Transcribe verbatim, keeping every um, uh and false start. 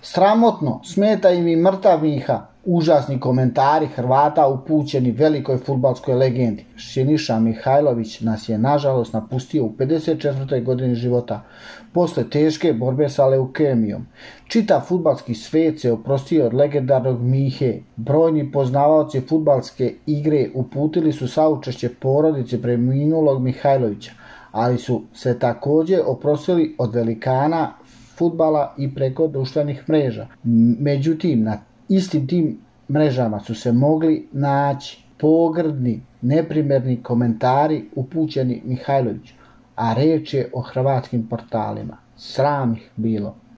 Sramotno, smeta im i mrtav Miha. Užasni komentari Hrvata upućeni velikoj fudbalskoj legendi. Siniša Mihajlović nas je nažalost napustio u pedeset četvrtoj godini života, posle teške borbe sa leukemijom. Čitav fudbalski svet se oprostio od legendarnog Mihe. Brojni poznavaoci fudbalske igre uputili su saučešće porodici preminulog Mihajlovića, ali su se također oprostili od velikana fudbala i preko društvenih mreža. Međutim, na istim tim mrežama su se mogli naći pogrdni, neprimerni komentari upućeni Mihajloviću, a reč je o hrvatskim portalima. Sram ih bilo.